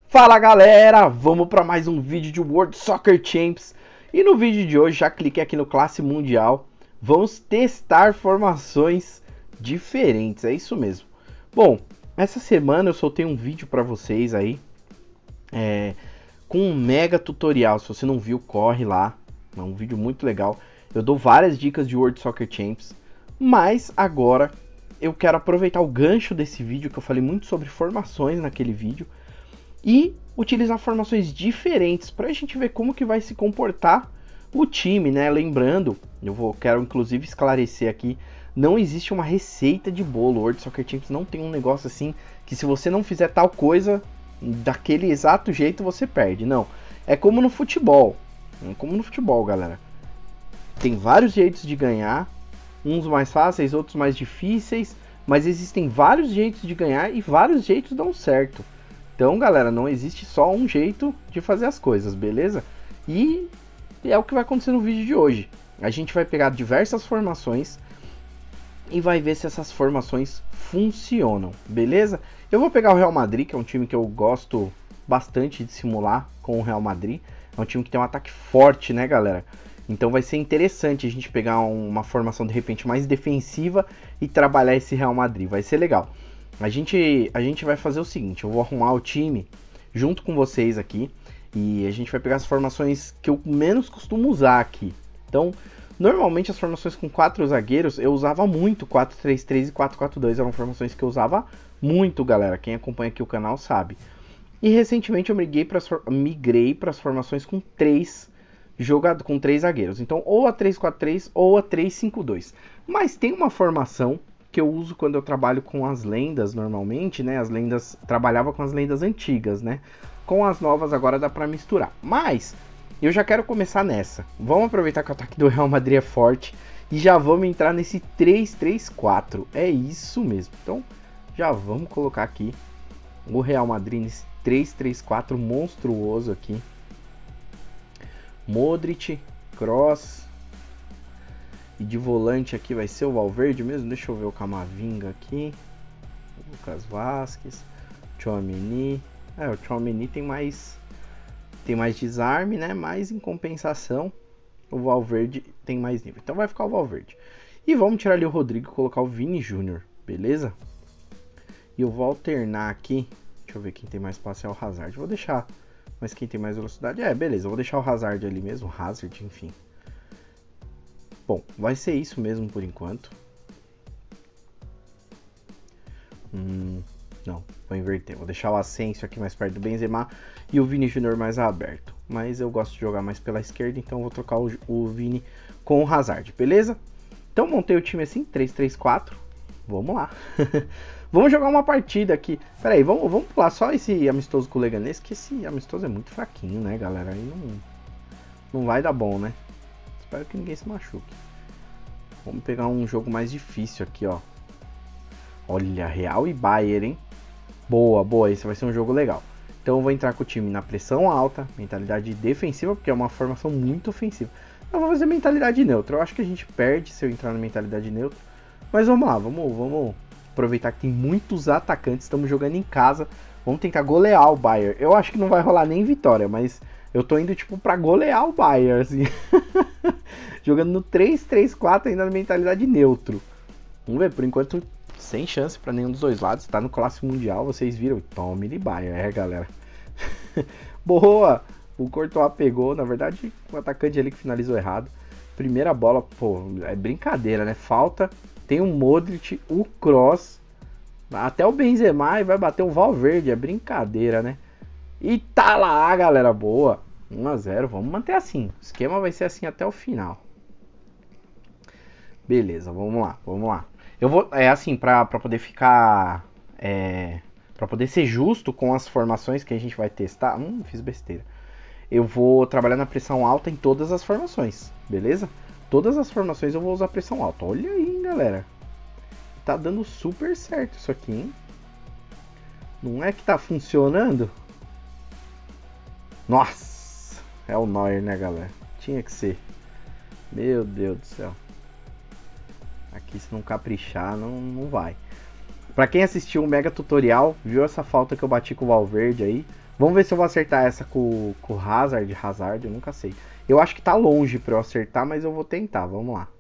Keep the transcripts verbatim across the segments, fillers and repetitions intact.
Fala galera, vamos para mais um vídeo de World Soccer Champs. E no vídeo de hoje, já cliquei aqui no Classe Mundial. Vamos testar formações diferentes, é isso mesmo. Bom, essa semana eu soltei um vídeo para vocês aí é, com um mega tutorial. Se você não viu, corre lá, é um vídeo muito legal. Eu dou várias dicas de World Soccer Champs, mas agora eu quero aproveitar o gancho desse vídeo, que eu falei muito sobre formações naquele vídeo, e utilizar formações diferentes para a gente ver como que vai se comportar o time, né? Lembrando, eu vou quero inclusive esclarecer aqui, não existe uma receita de bolo. O World Soccer Champs não tem um negócio assim que se você não fizer tal coisa daquele exato jeito você perde. Não, é como no futebol, é como no futebol, galera. Tem vários jeitos de ganhar, uns mais fáceis, outros mais difíceis, mas existem vários jeitos de ganhar e vários jeitos dão certo. Então, galera, não existe só um jeito de fazer as coisas, beleza? E é o que vai acontecer no vídeo de hoje. A gente vai pegar diversas formações e vai ver se essas formações funcionam, beleza? Eu vou pegar o Real Madrid, que é um time que eu gosto bastante de simular com o Real Madrid. É um time que tem um ataque forte, né, galera? Então vai ser interessante a gente pegar uma formação de repente mais defensiva e trabalhar esse Real Madrid. Vai ser legal. A gente, a gente vai fazer o seguinte, eu vou arrumar o time junto com vocês aqui e a gente vai pegar as formações que eu menos costumo usar aqui. Então, normalmente as formações com quatro zagueiros eu usava muito, quatro três três e quatro quatro dois, eram formações que eu usava muito, galera. Quem acompanha aqui o canal sabe. E recentemente eu migrei para as migrei para as formações com três jogadores, com três zagueiros. Então, ou a três quatro três ou a três cinco dois. Mas tem uma formação que eu uso quando eu trabalho com as lendas normalmente, né? As lendas, trabalhava com as lendas antigas, né? Com as novas agora dá pra misturar. Mas eu já quero começar nessa. Vamos aproveitar que o ataque do Real Madrid é forte e já vamos entrar nesse três três quatro. É isso mesmo. Então já vamos colocar aqui o Real Madrid nesse três três quatro monstruoso aqui. Modric, Kroos. E de volante aqui vai ser o Valverde mesmo. Deixa eu ver o Camavinga aqui. Lucas Vázquez. Tchouaméni. É, o Tchouaméni tem mais tem mais desarme, né? Mas em compensação o Valverde tem mais nível. Então vai ficar o Valverde. E vamos tirar ali o Rodrigo e colocar o Vini Júnior, beleza? E eu vou alternar aqui. Deixa eu ver quem tem mais passe é o Hazard. Vou deixar. Mas quem tem mais velocidade? É, beleza. Eu vou deixar o Hazard ali mesmo. Hazard, enfim. Bom, vai ser isso mesmo por enquanto. Hum, não, vou inverter. Vou deixar o Asensio aqui mais perto do Benzema e o Vini Júnior mais aberto. Mas eu gosto de jogar mais pela esquerda, então vou trocar o, o Vini com o Hazard, beleza? Então montei o time assim, três três quatro. Vamos lá. Vamos jogar uma partida aqui. Pera aí, vamos, vamos pular só esse amistoso com o Leganés, que esse amistoso é muito fraquinho, né, galera? Aí não, não vai dar bom, né? Espero que ninguém se machuque. Vamos pegar um jogo mais difícil aqui, ó. Olha, Real e Bayern, hein? Boa, boa. Esse vai ser um jogo legal. Então eu vou entrar com o time na pressão alta, mentalidade defensiva, porque é uma formação muito ofensiva. Eu vou fazer mentalidade neutra. Eu acho que a gente perde se eu entrar na mentalidade neutra. Mas vamos lá, vamos, vamos aproveitar que tem muitos atacantes. Estamos jogando em casa. Vamos tentar golear o Bayern. Eu acho que não vai rolar nem vitória, mas eu tô indo tipo pra golear o Bayern, assim. Jogando no três três quatro ainda na mentalidade neutro. Vamos ver, por enquanto sem chance pra nenhum dos dois lados. Tá no Classe Mundial, vocês viram. Tome de Bayern, é, galera. Boa! O Courtois pegou, na verdade o atacante ali que finalizou errado. Primeira bola, pô, é brincadeira, né? Falta, tem o Modric, o Kroos, até o Benzema e vai bater o Valverde. É brincadeira, né? E tá lá, galera, boa. um a zero, vamos manter assim. O esquema vai ser assim até o final. Beleza, vamos lá, vamos lá. Eu vou, é assim, pra, pra poder ficar, é, pra poder ser justo com as formações que a gente vai testar. Hum, fiz besteira. Eu vou trabalhar na pressão alta em todas as formações, beleza? Todas as formações eu vou usar pressão alta. Olha aí, hein, galera. Tá dando super certo isso aqui, hein? Não é que tá funcionando? Nossa, é o Neuer, né, galera? Tinha que ser. Meu Deus do céu. Aqui se não caprichar, não, não vai. Pra quem assistiu o mega tutorial, viu essa falta que eu bati com o Valverde aí. Vamos ver se eu vou acertar essa com, com o Hazard. Hazard, eu nunca sei. Eu acho que tá longe pra eu acertar, mas eu vou tentar. Vamos lá.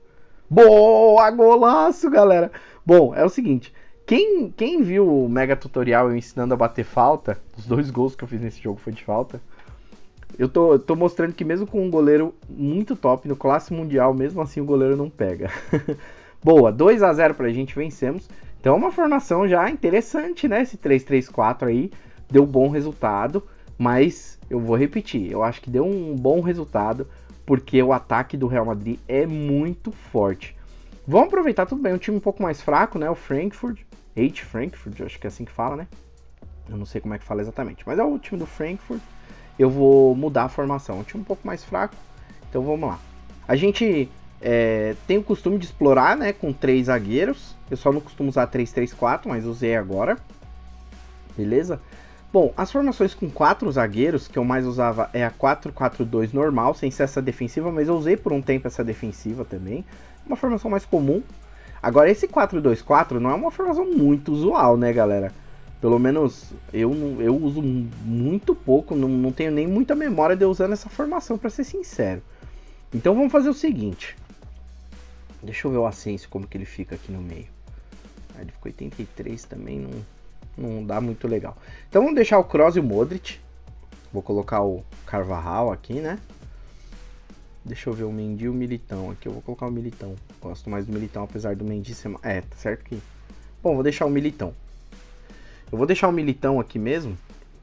Boa, golaço, galera. Bom, é o seguinte. Quem, quem viu o mega tutorial eu ensinando a bater falta, os dois gols que eu fiz nesse jogo foi de falta. Eu tô, tô mostrando que mesmo com um goleiro muito top no classe mundial, mesmo assim o goleiro não pega. Boa, dois a zero pra gente, vencemos. Então é uma formação já interessante, né? Esse três três quatro aí deu bom resultado, mas eu vou repetir, eu acho que deu um bom resultado porque o ataque do Real Madrid é muito forte. Vamos aproveitar, tudo bem, um time um pouco mais fraco, né? O Frankfurt, H Frankfurt, acho que é assim que fala, né? Eu não sei como é que fala exatamente, mas é o time do Frankfurt. Eu vou mudar a formação, um time um pouco mais fraco, então vamos lá. A gente é, tem o costume de explorar, né, com três zagueiros. Eu só não costumo usar três três quatro, mas usei agora. Beleza? Bom, as formações com quatro zagueiros, que eu mais usava é a quatro quatro dois normal, sem ser essa defensiva, mas eu usei por um tempo essa defensiva também. Uma formação mais comum. Agora, esse quatro dois quatro não é uma formação muito usual, né, galera? Pelo menos eu, eu uso muito pouco, não, não tenho nem muita memória de eu usando essa formação, para ser sincero. Então vamos fazer o seguinte. Deixa eu ver o Asensio, como que ele fica aqui no meio. Ah, ele ficou oitenta e três também, não, não dá muito legal. Então vamos deixar o Kroos e o Modric. Vou colocar o Carvajal aqui, né? Deixa eu ver o Mendy e o Militão aqui. Eu vou colocar o Militão. Gosto mais do Militão, apesar do Mendy ser... É, tá certo que... Bom, vou deixar o Militão. Eu vou deixar o Militão aqui mesmo,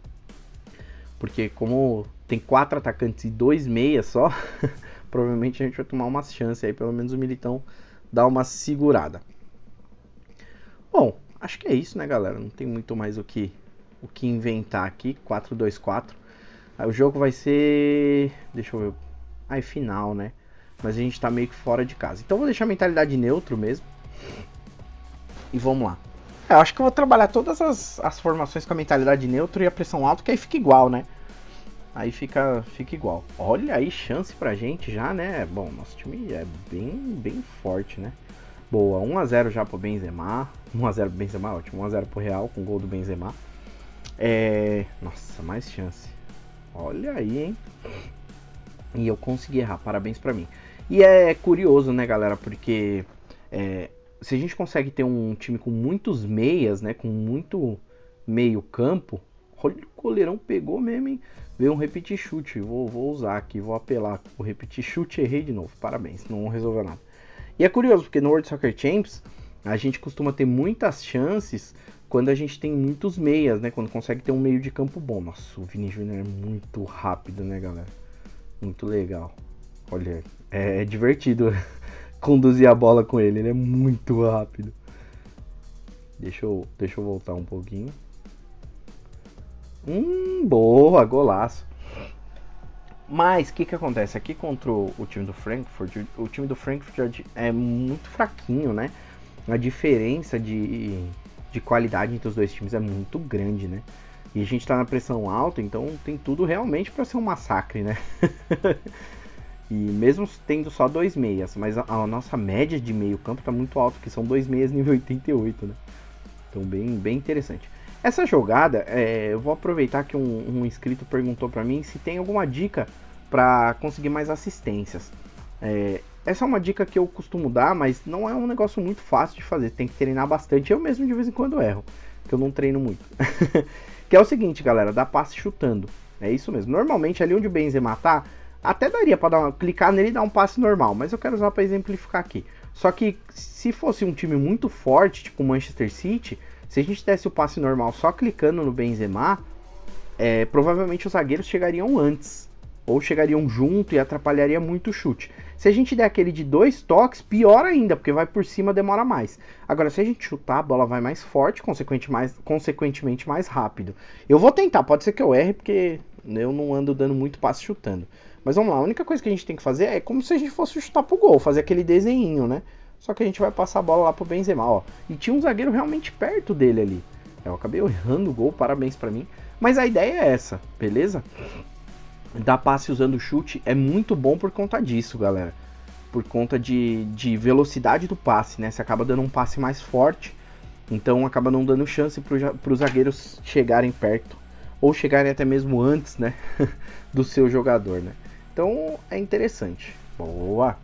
porque como tem quatro atacantes e dois meias só, provavelmente a gente vai tomar umas chances aí, pelo menos o Militão dá uma segurada. Bom, acho que é isso, né, galera? Não tem muito mais o que, o que inventar aqui. quatro dois quatro. Aí o jogo vai ser... Deixa eu ver... Aí final, né? Mas a gente tá meio que fora de casa. Então eu vou deixar a mentalidade neutro mesmo. E vamos lá. É, eu acho que eu vou trabalhar todas as, as formações com a mentalidade neutra e a pressão alta, que aí fica igual, né? Aí fica, fica igual. Olha aí, chance pra gente já, né? Bom, nosso time é bem, bem forte, né? Boa, um a zero já pro Benzema. um a zero pro Benzema, ótimo. um a zero pro Real com o gol do Benzema. É... Nossa, mais chance. Olha aí, hein? E eu consegui errar, parabéns pra mim. E é curioso, né, galera? Porque... É... Se a gente consegue ter um time com muitos meias, né, com muito meio campo, olha, o goleirão pegou mesmo, hein? Veio um repetir chute, vou, vou usar aqui, vou apelar o repetir chute, errei de novo, parabéns, não resolveu nada. E é curioso, porque no World Soccer Champs, a gente costuma ter muitas chances quando a gente tem muitos meias, né, quando consegue ter um meio de campo bom. Nossa, o Vini Júnior é muito rápido, né, galera? Muito legal. Olha, é, é divertido conduzir a bola com ele, ele é muito rápido. Deixa eu, deixa eu voltar um pouquinho. Hum, boa, golaço. Mas o que que acontece? Aqui contra o, o time do Frankfurt, o, o time do Frankfurt é muito fraquinho, né? A diferença de, de qualidade entre os dois times é muito grande, né? E a gente tá na pressão alta, então tem tudo realmente para ser um massacre, né? E mesmo tendo só dois meias, mas a, a nossa média de meio campo tá muito alta, que são dois meias nível oitenta e oito, né? Então bem, bem interessante. Essa jogada, é, eu vou aproveitar que um, um inscrito perguntou para mim se tem alguma dica para conseguir mais assistências. É, essa é uma dica que eu costumo dar, mas não é um negócio muito fácil de fazer, tem que treinar bastante. Eu mesmo de vez em quando erro, que eu não treino muito. Que é o seguinte, galera, dá passe chutando. É isso mesmo. Normalmente ali onde o Benzema tá, até daria para dar uma, clicar nele e dar um passe normal, mas eu quero usar para exemplificar aqui. Só que se fosse um time muito forte, tipo o Manchester City, se a gente desse o passe normal só clicando no Benzema, é, provavelmente os zagueiros chegariam antes, ou chegariam junto e atrapalharia muito o chute. Se a gente der aquele de dois toques, pior ainda, porque vai por cima, demora mais. Agora, se a gente chutar, a bola vai mais forte, consequentemente mais, consequentemente mais rápido. Eu vou tentar, pode ser que eu erre, porque eu não ando dando muito passe chutando. Mas vamos lá, a única coisa que a gente tem que fazer é como se a gente fosse chutar pro gol, fazer aquele desenhinho, né? Só que a gente vai passar a bola lá pro Benzema, ó. E tinha um zagueiro realmente perto dele ali. Eu acabei errando o gol, parabéns pra mim. Mas a ideia é essa, beleza? Dar passe usando chute é muito bom por conta disso, galera. Por conta de, de velocidade do passe, né? Você acaba dando um passe mais forte, então acaba não dando chance para os zagueiros chegarem perto ou chegarem até mesmo antes, né, do seu jogador, né? Então é interessante. Boa!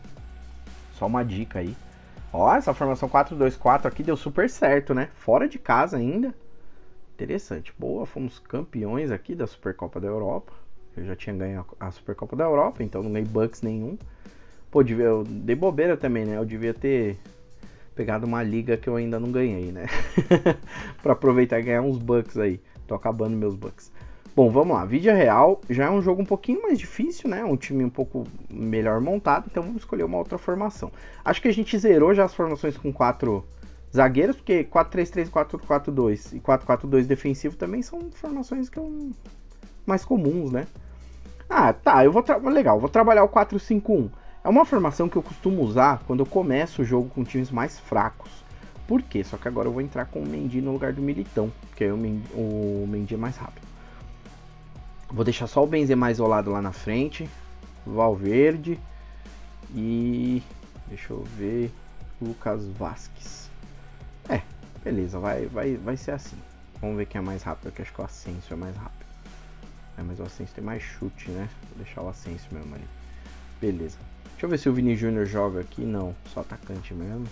Só uma dica aí. Ó, essa formação quatro dois quatro aqui deu super certo, né? Fora de casa ainda. Interessante. Boa, fomos campeões aqui da Supercopa da Europa. Eu já tinha ganho a Supercopa da Europa, então não ganhei bucks nenhum. Pô, eu dei bobeira também, né? Eu devia ter pegado uma liga que eu ainda não ganhei, né? Pra aproveitar e ganhar uns bucks aí. Tô acabando meus bucks. Bom, vamos lá. Vidia Real já é um jogo um pouquinho mais difícil, né? Um time um pouco melhor montado, então vamos escolher uma outra formação. Acho que a gente zerou já as formações com quatro zagueiros, porque quatro três três, quatro quatro dois e quatro quatro dois defensivo também são formações que eu... mais comuns, né? Ah, tá. Eu vou tra... legal. Vou trabalhar o quatro cinco um. É uma formação que eu costumo usar quando eu começo o jogo com times mais fracos. Por quê? Só que agora eu vou entrar com o Mendy no lugar do Militão, porque aí o Mendy, o Mendy é mais rápido. Vou deixar só o Benzema isolado lá na frente. Valverde. E... deixa eu ver... Lucas Vasquez. É, beleza. Vai, vai, vai ser assim. Vamos ver quem é mais rápido, que acho que o Asensio é mais rápido. É, mas o Asensio tem mais chute, né? Vou deixar o Asensio mesmo ali. Beleza. Deixa eu ver se o Vini Júnior joga aqui. Não, só atacante mesmo.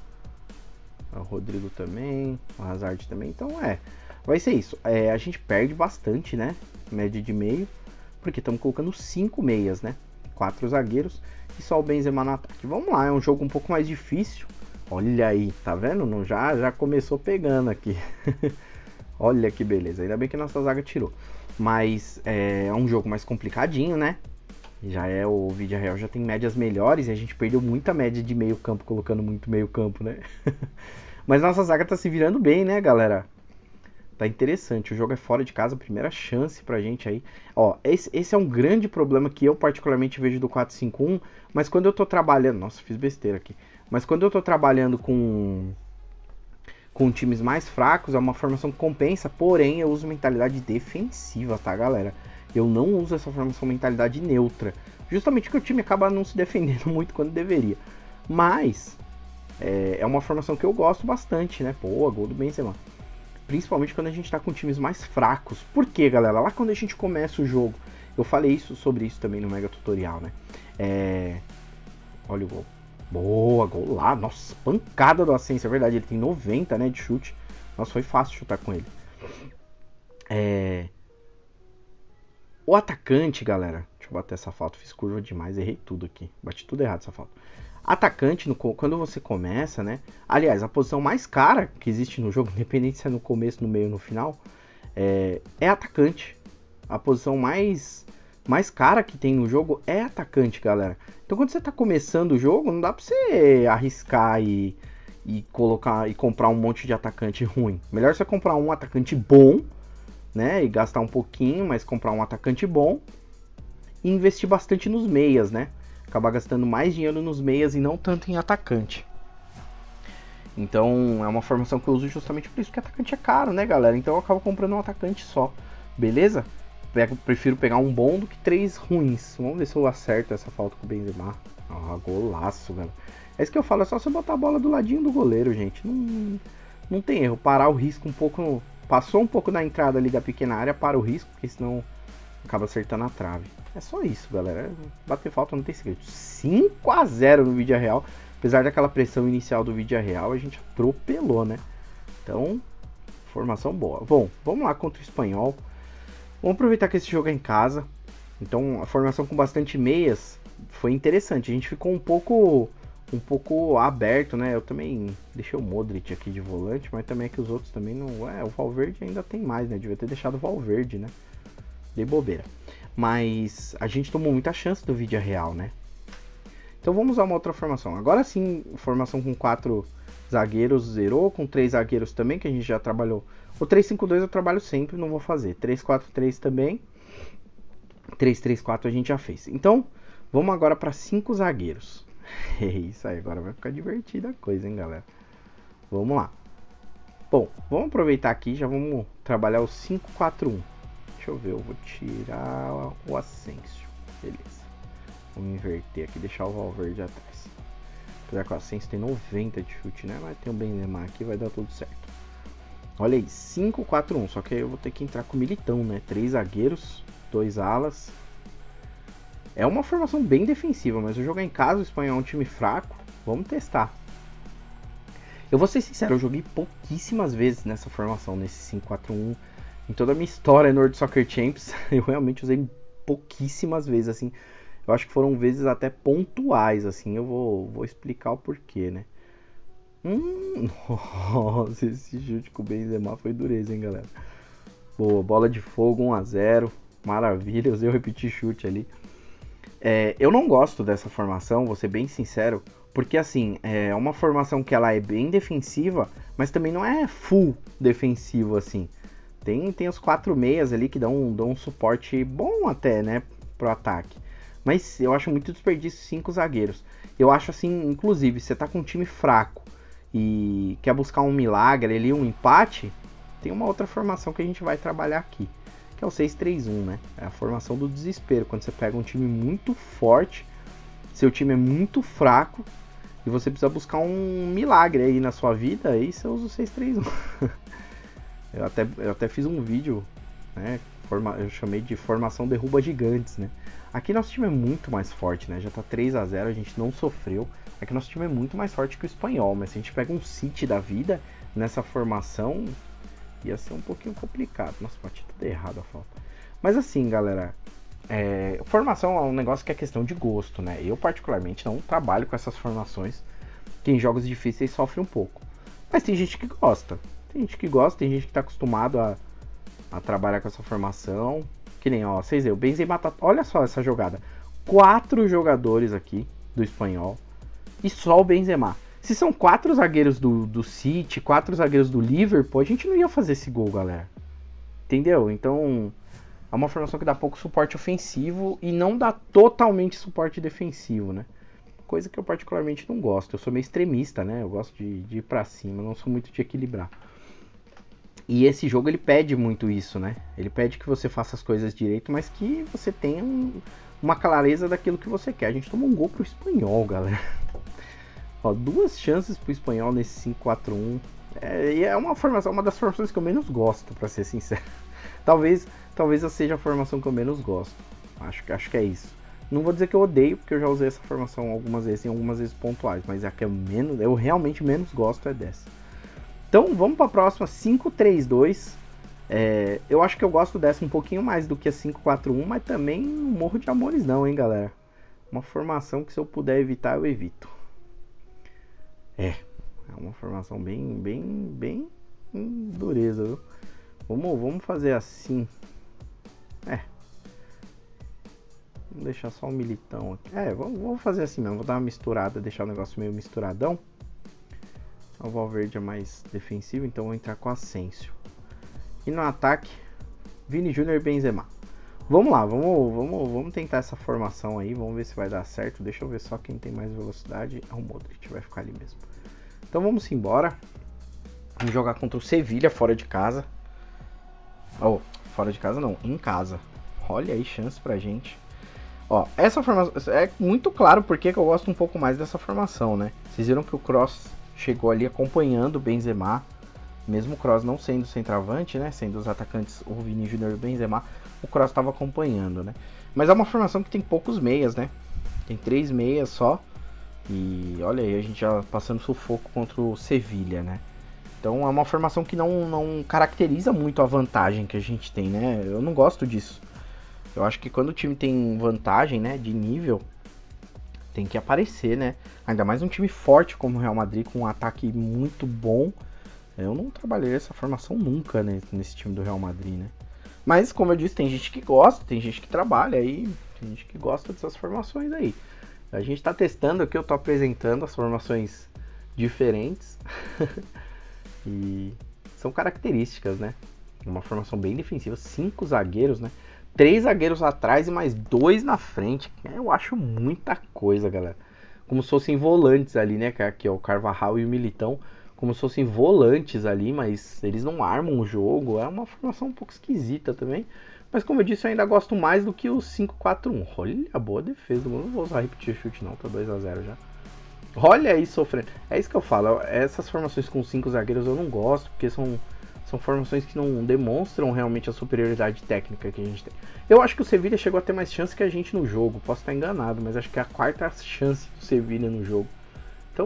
O Rodrigo também. O Hazard também. Então é, vai ser isso. É, a gente perde bastante, né? Média de meio. Porque estamos colocando cinco meias, né? Quatro zagueiros e só o Benzema no ataque. Vamos lá, é um jogo um pouco mais difícil. Olha aí, tá vendo? Não, já, já começou pegando aqui. Olha que beleza. Ainda bem que nossa zaga tirou. Mas é, é um jogo mais complicadinho, né? Já é, o Vidia Real já tem médias melhores e a gente perdeu muita média de meio campo colocando muito meio campo, né? Mas nossa zaga tá se virando bem, né, galera? Tá interessante, o jogo é fora de casa, primeira chance pra gente aí. Ó, esse, esse é um grande problema que eu particularmente vejo do quatro cinco um, mas quando eu tô trabalhando... Nossa, fiz besteira aqui. Mas quando eu tô trabalhando com... com times mais fracos, é uma formação que compensa, porém eu uso mentalidade defensiva, tá, galera? Eu não uso essa formação mentalidade neutra, justamente porque o time acaba não se defendendo muito quando deveria. Mas é, é uma formação que eu gosto bastante, né? Pô, gol do Benzema. Principalmente quando a gente tá com times mais fracos. Por quê, galera? Lá quando a gente começa o jogo, eu falei isso sobre isso também no Mega Tutorial, né? É... Olha o gol. Boa, gol lá. Nossa, pancada do Asensio, é verdade. Ele tem noventa, né, de chute. Nossa, foi fácil chutar com ele. É... O atacante, galera... Deixa eu bater essa falta. Fiz curva demais, errei tudo aqui. Bati tudo errado essa falta. Atacante, no, quando você começa, né? Aliás, a posição mais cara que existe no jogo, independente se é no começo, no meio ou no final, é, é atacante. A posição mais, mais cara que tem no jogo é atacante, galera. Então quando você tá começando o jogo, não dá pra você arriscar e, e colocar e comprar um monte de atacante ruim. Melhor você comprar um atacante bom, né? E gastar um pouquinho, mas comprar um atacante bom e investir bastante nos meias, né? Acabar gastando mais dinheiro nos meias e não tanto em atacante. Então é uma formação que eu uso justamente por isso, que atacante é caro, né, galera? Então eu acabo comprando um atacante só, beleza? Pego, prefiro pegar um bom do que três ruins. Vamos ver se eu acerto essa falta com o Benzema. Ah, golaço, velho. É isso que eu falo, é só você botar a bola do ladinho do goleiro, gente. Não, não tem erro, parar o risco um pouco... Passou um pouco na entrada ali da pequena área, para o risco, porque senão acaba acertando a trave. É só isso, galera. Bater falta não tem segredo. cinco a zero no Vidia Real. Apesar daquela pressão inicial do Vidia Real, a gente atropelou, né? Então, formação boa. Bom, vamos lá contra o Espanhol. Vamos aproveitar que esse jogo é em casa. Então, a formação com bastante meias foi interessante. A gente ficou um pouco um pouco aberto, né? Eu também deixei o Modric aqui de volante, mas também é que os outros também não... É, o Valverde ainda tem mais, né? Devia ter deixado o Valverde, né? Dei bobeira. Mas a gente tomou muita chance do Vidia Real, né? Então vamos usar uma outra formação. Agora sim, formação com quatro zagueiros zerou, com três zagueiros também, que a gente já trabalhou. O três cinco dois eu trabalho sempre, não vou fazer. três quatro três também. três três quatro a gente já fez. Então, vamos agora para cinco zagueiros. É isso aí, agora vai ficar divertida a coisa, hein, galera? Vamos lá. Bom, vamos aproveitar aqui, já vamos trabalhar o cinco quatro um. Deixa eu ver, eu vou tirar o Asensio. Beleza. Vamos inverter aqui, deixar o Valverde atrás. Apesar que o Asensio tem noventa de chute, né? Mas tem o Benzema aqui, vai dar tudo certo. Olha aí, cinco quatro um, só que aí eu vou ter que entrar com o Militão, né? Três zagueiros, dois alas. É uma formação bem defensiva, mas eu jogar em casa, o Espanhol é um time fraco. Vamos testar. Eu vou ser sincero, eu joguei pouquíssimas vezes nessa formação, nesse cinco quatro um. Em toda a minha história no World Soccer Champs, eu realmente usei pouquíssimas vezes, assim. Eu acho que foram vezes até pontuais, assim. Eu vou, vou explicar o porquê, né? Hum, nossa, esse chute com o Benzema foi dureza, hein, galera? Boa, bola de fogo, um a zero. Maravilha, eu usei o repetir chute ali. É, eu não gosto dessa formação, vou ser bem sincero, porque assim, é uma formação que ela é bem defensiva, mas também não é full defensivo, assim. Tem, tem os quatro meias ali que dão, dão um suporte bom até, né, pro ataque. Mas eu acho muito desperdício cinco zagueiros. Eu acho assim, inclusive, você tá com um time fraco e quer buscar um milagre ali, um empate, tem uma outra formação que a gente vai trabalhar aqui, que é o seis três um, né? É a formação do desespero, quando você pega um time muito forte, seu time é muito fraco e você precisa buscar um milagre aí na sua vida, aí você usa o seis três um. eu, até, eu até fiz um vídeo, né? Forma, eu chamei de formação derruba gigantes, né? Aqui nosso time é muito mais forte, né? Já tá três a zero, a gente não sofreu. Aqui nosso time é muito mais forte que o Espanhol, mas se a gente pega um City da vida nessa formação, ia ser um pouquinho complicado. Nossa, bati tudo errado a falta. Mas assim, galera, é, formação é um negócio que é questão de gosto, né? Eu particularmente não trabalho com essas formações, que em jogos difíceis sofre um pouco. Mas tem gente que gosta. Tem gente que gosta, tem gente que tá acostumado a, a trabalhar com essa formação. Que nem, ó, vocês viram, o Benzema tá... Olha só essa jogada. Quatro jogadores aqui do Espanhol e só o Benzema. Se são quatro zagueiros do, do City, quatro zagueiros do Liverpool, a gente não ia fazer esse gol, galera. Entendeu? Então, é uma formação que dá pouco suporte ofensivo e não dá totalmente suporte defensivo, né? Coisa que eu particularmente não gosto. Eu sou meio extremista, né? Eu gosto de, de ir pra cima, não sou muito de equilibrar. E esse jogo ele pede muito isso, né? Ele pede que você faça as coisas direito, mas que você tenha um, uma clareza daquilo que você quer. A gente tomou um gol pro Espanhol, galera. Ó, duas chances pro Espanhol nesse cinco quatro um. É, e é uma formação, uma das formações que eu menos gosto, pra ser sincero. Talvez, talvez seja a formação que eu menos gosto. Acho, acho que é isso. Não vou dizer que eu odeio, porque eu já usei essa formação algumas vezes, em algumas vezes pontuais. Mas a que eu, menos, eu realmente menos gosto é dessa. Então vamos para a próxima, cinco três dois. É, eu acho que eu gosto dessa um pouquinho mais do que a cinco quatro um, mas também não morro de amores não, hein, galera. Uma formação que se eu puder evitar, eu evito. É, é uma formação bem, bem, bem hum, dureza, viu? Vamos, vamos fazer assim. É. Vamos deixar só o Militão aqui. É, vamos, vamos fazer assim mesmo. Vou dar uma misturada, deixar o negócio meio misturadão. O Valverde é mais defensivo, então vou entrar com Asensio. E no ataque, Vini Júnior e Benzema. Vamos lá, vamos, vamos, vamos tentar essa formação aí, vamos ver se vai dar certo. Deixa eu ver só quem tem mais velocidade. É o Modric, vai ficar ali mesmo. Então vamos embora. Vamos jogar contra o Sevilha fora de casa. Oh, fora de casa não, em casa. Olha aí, chance pra gente. Ó, essa formação, é muito claro porque que eu gosto um pouco mais dessa formação, né? Vocês viram que o Kroos chegou ali acompanhando o Benzema, mesmo o Kroos não sendo centroavante, né, sendo os atacantes o Vini Júnior e o Benzema, o Kroos estava acompanhando, né. Mas é uma formação que tem poucos meias, né, tem três meias só, e olha aí, a gente já passando sufoco contra o Sevilha, né. Então é uma formação que não, não caracteriza muito a vantagem que a gente tem, né, eu não gosto disso. Eu acho que quando o time tem vantagem, né, de nível, tem que aparecer, né? Ainda mais um time forte como o Real Madrid, com um ataque muito bom. Eu não trabalhei essa formação nunca, né, nesse time do Real Madrid, né? Mas, como eu disse, tem gente que gosta, tem gente que trabalha aí, tem gente que gosta dessas formações aí. A gente tá testando aqui, eu tô apresentando as formações diferentes. E são características, né? Uma formação bem defensiva, cinco zagueiros, né? Três zagueiros atrás e mais dois na frente. Eu acho muita coisa, galera. Como se fossem volantes ali, né? Que é o Carvajal e o Militão. Como se fossem volantes ali, mas eles não armam o jogo. É uma formação um pouco esquisita também. Mas como eu disse, eu ainda gosto mais do que o cinco quatro um. Olha a boa defesa do mundo. Não vou usar repetir chute não, tá dois a zero já. Olha aí sofrendo. É isso que eu falo. Essas formações com cinco zagueiros eu não gosto, porque são... São formações que não demonstram realmente a superioridade técnica que a gente tem. Eu acho que o Sevilha chegou a ter mais chance que a gente no jogo. Posso estar enganado, mas acho que é a quarta chance do Sevilha no jogo. Então,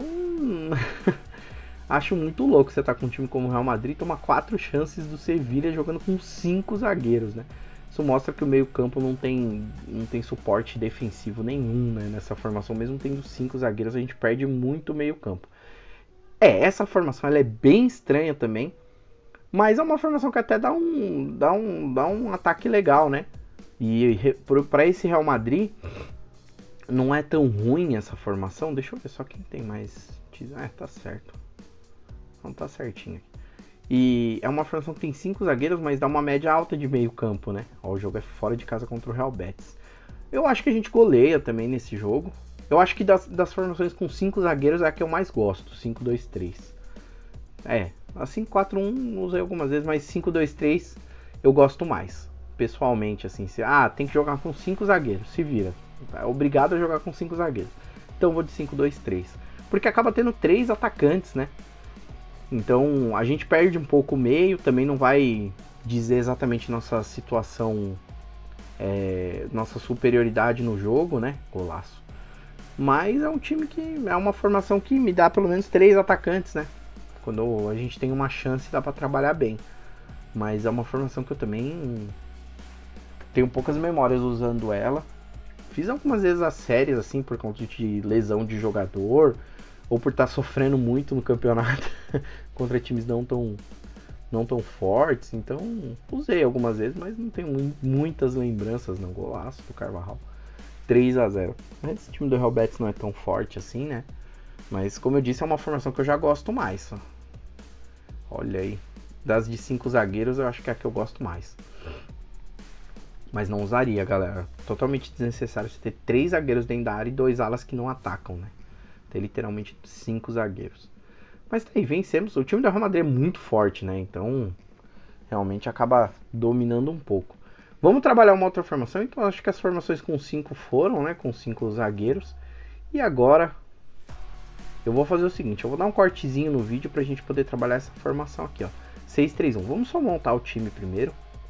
acho muito louco você estar com um time como o Real Madrid e tomar quatro chances do Sevilha jogando com cinco zagueiros, né? Isso mostra que o meio-campo não tem, não tem suporte defensivo nenhum, né? Nessa formação, mesmo tendo cinco zagueiros, a gente perde muito o meio-campo. É, essa formação ela é bem estranha também, mas é uma formação que até dá um, dá um, dá um ataque legal, né? E para esse Real Madrid, não é tão ruim essa formação. Deixa eu ver só quem tem mais. Ah, tá certo. Não tá certinho aqui. E é uma formação que tem cinco zagueiros, mas dá uma média alta de meio campo, né? Ó, o jogo é fora de casa contra o Real Betis. Eu acho que a gente goleia também nesse jogo. Eu acho que das, das formações com cinco zagueiros é a que eu mais gosto. cinco dois três. É, a cinco quatro um usei algumas vezes, mas cinco dois três eu gosto mais. Pessoalmente, assim. Se, ah, tem que jogar com cinco zagueiros. Se vira. É obrigado a jogar com cinco zagueiros. Então eu vou de cinco dois três. Porque acaba tendo três atacantes, né? Então a gente perde um pouco o meio, também não vai dizer exatamente nossa situação, é, nossa superioridade no jogo, né? Golaço. Mas é um time que é uma formação que me dá pelo menos três atacantes, né? Quando a gente tem uma chance dá pra trabalhar bem. Mas é uma formação que eu também tenho poucas memórias usando ela. Fiz algumas vezes as séries assim por conta de lesão de jogador, ou por estar sofrendo muito no campeonato contra times não tão, não tão fortes. Então usei algumas vezes, mas não tenho muitas lembranças não. Golaço do Carvajal. três a zero. Esse time do Real Betis não é tão forte assim, né? Mas como eu disse, é uma formação que eu já gosto mais. Olha aí. Das de cinco zagueiros eu acho que é a que eu gosto mais. Mas não usaria, galera. Totalmente desnecessário você ter três zagueiros dentro da área e dois alas que não atacam, né? Tem literalmente cinco zagueiros. Mas tá aí, vencemos. O time da Real Madrid é muito forte, né? Então, realmente acaba dominando um pouco. Vamos trabalhar uma outra formação. Então, acho que as formações com cinco foram, né? Com cinco zagueiros. E agora, eu vou fazer o seguinte. Eu vou dar um cortezinho no vídeo pra gente poder trabalhar essa formação aqui, ó. seis três um. Vamos só montar o time primeiro.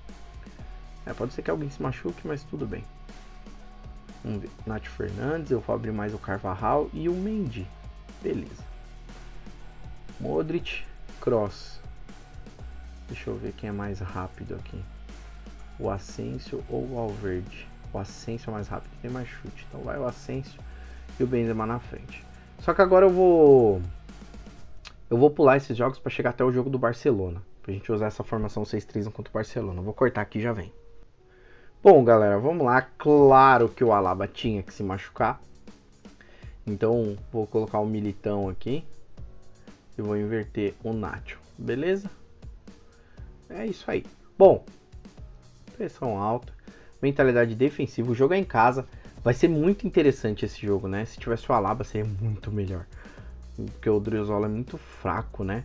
É, pode ser que alguém se machuque, mas tudo bem. Vamos ver. Nath Fernandes, eu vou abrir mais o Carvajal e o Mendy. Beleza. Modric, Kroos. Deixa eu ver quem é mais rápido aqui. O Asensio ou o Valverde. O Asensio é mais rápido e tem mais chute. Então vai o Asensio e o Benzema na frente. Só que agora eu vou... Eu vou pular esses jogos para chegar até o jogo do Barcelona. Pra gente usar essa formação seis três um contra o Barcelona. Eu vou cortar aqui e já vem. Bom, galera, vamos lá. Claro que o Alaba tinha que se machucar. Então, vou colocar o Militão aqui. E vou inverter o Nacho. Beleza? É isso aí. Bom, pressão alta. Mentalidade defensiva. O jogo é em casa. Vai ser muito interessante esse jogo, né? Se tivesse o Alaba, seria muito melhor. Porque o Odriozola é muito fraco, né?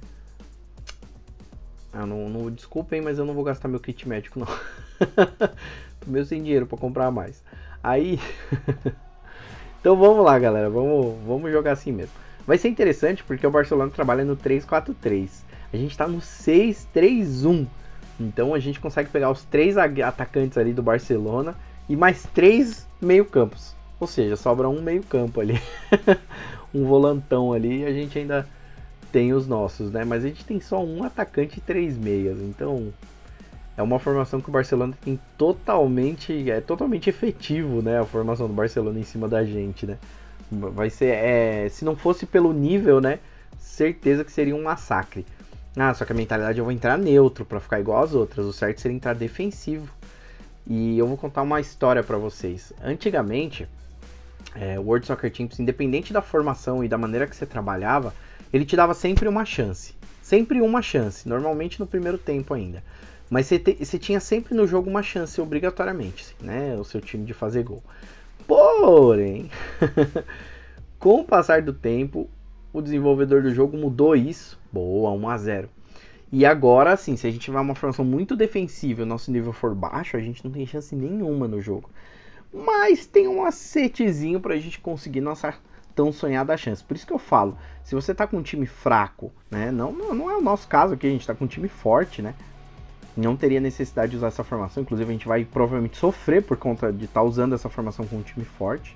Ah, não, não, desculpem, mas eu não vou gastar meu kit médico, não. Tô meio sem dinheiro pra comprar mais. Aí... Então vamos lá, galera. Vamos, vamos jogar assim mesmo. Vai ser interessante porque o Barcelona trabalha no três quatro três. A gente tá no seis três um. Então a gente consegue pegar os três atacantes ali do Barcelona e mais três meio-campos. Ou seja, sobra um meio-campo ali. Um volantão ali e a gente ainda tem os nossos, né? Mas a gente tem só um atacante e três meias. Então é uma formação que o Barcelona tem totalmente... É totalmente efetivo, né? A formação do Barcelona em cima da gente, né? Vai ser... É, se não fosse pelo nível, né? Certeza que seria um massacre. Ah, só que a mentalidade eu vou entrar neutro pra ficar igual às outras. O certo seria entrar defensivo. E eu vou contar uma história pra vocês. Antigamente, é, o World Soccer Champs, independente da formação e da maneira que você trabalhava, ele te dava sempre uma chance. Sempre uma chance. Normalmente no primeiro tempo ainda. Mas você, te, você tinha sempre no jogo uma chance, obrigatoriamente, né? O seu time de fazer gol. Porém, com o passar do tempo, o desenvolvedor do jogo mudou isso. Boa, um a zero. E agora, assim, se a gente tiver uma formação muito defensiva e o nosso nível for baixo, a gente não tem chance nenhuma no jogo. Mas tem um macetezinho pra gente conseguir nossa tão sonhada chance. Por isso que eu falo, se você tá com um time fraco, né, não, não é o nosso caso aqui, a gente tá com um time forte, né, não teria necessidade de usar essa formação, inclusive a gente vai provavelmente sofrer por conta de estar tá usando essa formação com um time forte.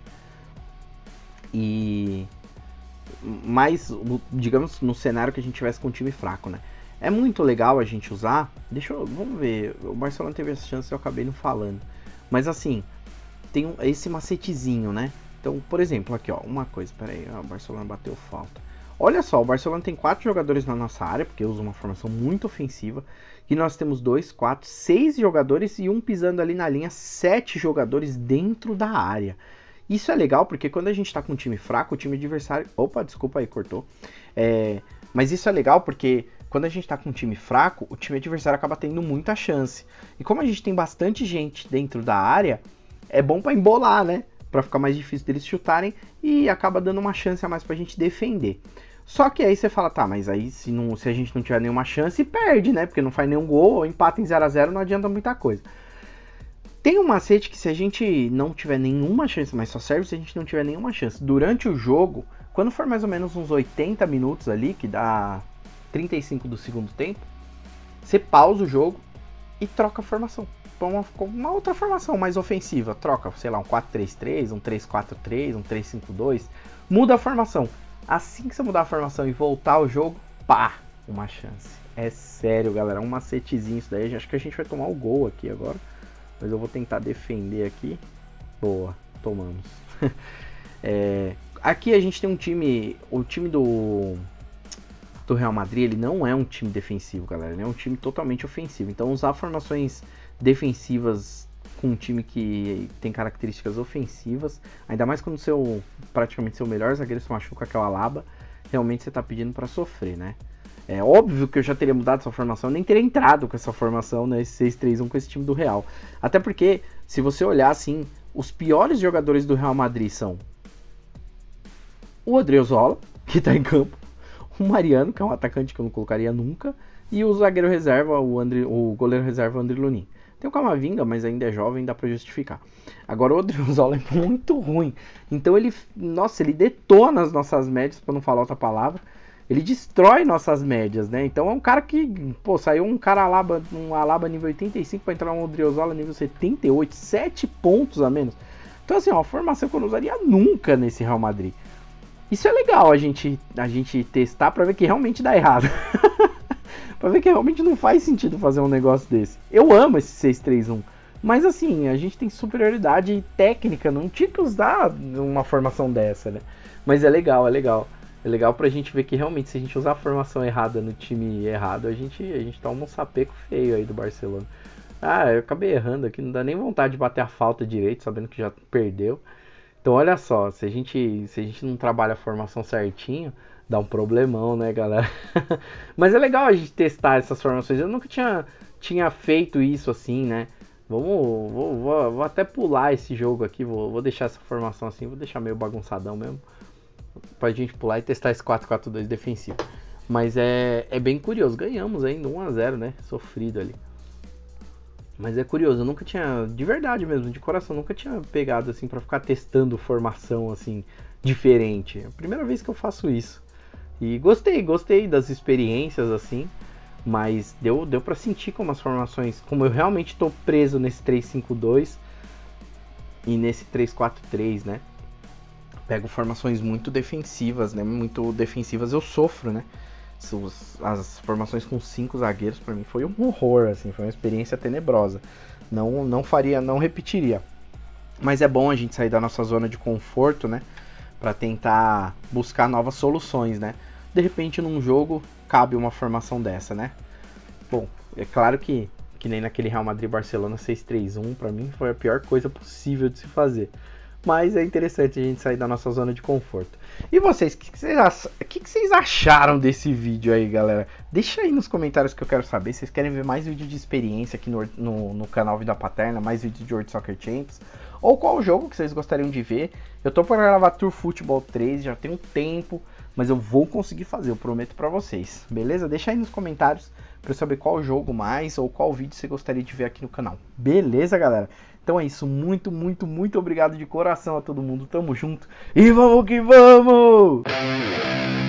E... mas, digamos, no cenário que a gente tivesse com um time fraco, né, é muito legal a gente usar, deixa eu, vamos ver, o Barcelona teve essa chance e eu acabei não falando, mas assim, tem um, esse macetezinho, né, então, por exemplo, aqui ó, uma coisa, peraí, ó, o Barcelona bateu falta. Olha só, o Barcelona tem quatro jogadores na nossa área, porque usa uma formação muito ofensiva. E nós temos dois, quatro, seis jogadores e um pisando ali na linha, sete jogadores dentro da área. Isso é legal porque quando a gente tá com um time fraco, o time adversário... Opa, desculpa aí, cortou. É... Mas isso é legal porque quando a gente tá com um time fraco, o time adversário acaba tendo muita chance. E como a gente tem bastante gente dentro da área, é bom pra embolar, né? Pra ficar mais difícil deles chutarem e acaba dando uma chance a mais pra gente defender. Só que aí você fala, tá, mas aí se, não, se a gente não tiver nenhuma chance, perde, né? Porque não faz nenhum gol, ou empata em zero a zero, não adianta muita coisa. Tem um macete que se a gente não tiver nenhuma chance, mas só serve se a gente não tiver nenhuma chance. Durante o jogo, quando for mais ou menos uns oitenta minutos ali, que dá trinta e cinco do segundo tempo, você pausa o jogo e troca a formação. Põe uma, uma outra formação mais ofensiva. Troca, sei lá, um quatro três três, um três quatro três, um três cinco dois. Muda a formação. Assim que você mudar a formação e voltar ao jogo, pá, uma chance. É sério, galera, um macetezinho isso daí. Acho que a gente vai tomar o gol aqui agora. Mas eu vou tentar defender aqui. Boa, tomamos. é, aqui a gente tem um time... O time do, do Real Madrid, ele não é um time defensivo, galera. Ele é um time totalmente ofensivo. Então usar formações defensivas com um time que tem características ofensivas, ainda mais quando o seu, praticamente seu melhor zagueiro se machuca, que é o Alaba, realmente você tá pedindo para sofrer, né? É óbvio que eu já teria mudado essa formação, nem teria entrado com essa formação, né, esse seis três um com esse time do Real. Até porque, se você olhar assim, os piores jogadores do Real Madrid são o Odriozola, que tá em campo, o Mariano, que é um atacante que eu não colocaria nunca, e o zagueiro reserva, o, André, o goleiro reserva, o André Lunin. Tem o Camavinga, mas ainda é jovem, dá pra justificar. Agora o Odriozola é muito ruim. Então ele, nossa, ele detona as nossas médias, pra não falar outra palavra. Ele destrói nossas médias, né? Então é um cara que, pô, saiu um cara Alaba, um Alaba nível oitenta e cinco pra entrar um Odriozola nível setenta e oito, sete pontos a menos. Então assim, ó, uma formação que eu não usaria nunca nesse Real Madrid. Isso é legal a gente, a gente testar pra ver que realmente dá errado. Pra ver que realmente não faz sentido fazer um negócio desse. Eu amo esse seis três um. Mas assim, a gente tem superioridade técnica. Não tinha que usar uma formação dessa, né? Mas é legal, é legal. É legal pra gente ver que realmente se a gente usar a formação errada no time errado, a gente, a gente toma um sapeco feio aí do Barcelona. Ah, eu acabei errando aqui. Não dá nem vontade de bater a falta direito, sabendo que já perdeu. Então olha só, se a gente, se a gente não trabalha a formação certinho, dá um problemão, né, galera? Mas é legal a gente testar essas formações. Eu nunca tinha, tinha feito isso assim, né? Vamos, vou, vou, vou até pular esse jogo aqui. Vou, vou deixar essa formação assim. Vou deixar meio bagunçadão mesmo. Pra gente pular e testar esse quatro quatro dois defensivo. Mas é, é bem curioso. Ganhamos ainda um a zero, né? Sofrido ali. Mas é curioso. Eu nunca tinha, de verdade mesmo, de coração, nunca tinha pegado assim pra ficar testando formação assim diferente. É a primeira vez que eu faço isso. E gostei, gostei das experiências assim, mas deu, deu pra sentir como as formações, como eu realmente tô preso nesse três cinco dois e nesse três quatro três, né? Pego formações muito defensivas, né? Muito defensivas eu sofro, né? As formações com cinco zagueiros pra mim foi um horror, assim, foi uma experiência tenebrosa. Não, não faria, não repetiria. Mas é bom a gente sair da nossa zona de conforto, né? Para tentar buscar novas soluções, né? De repente, num jogo, cabe uma formação dessa, né? Bom, é claro que, que nem naquele Real Madrid-Barcelona seis três um, para mim, foi a pior coisa possível de se fazer. Mas é interessante a gente sair da nossa zona de conforto. E vocês, o que, que, vocês, que, que vocês acharam desse vídeo aí, galera? Deixa aí nos comentários que eu quero saber. Vocês querem ver mais vídeo de experiência aqui no, no, no canal Vida Paterna, mais vídeo de World Soccer Champs? Ou qual jogo que vocês gostariam de ver? Eu tô para gravar Tour Football três, já tem um tempo, mas eu vou conseguir fazer, eu prometo pra vocês. Beleza? Deixa aí nos comentários pra eu saber qual jogo mais ou qual vídeo você gostaria de ver aqui no canal. Beleza, galera? Então é isso, muito, muito, muito obrigado de coração a todo mundo, tamo junto e vamos que vamos!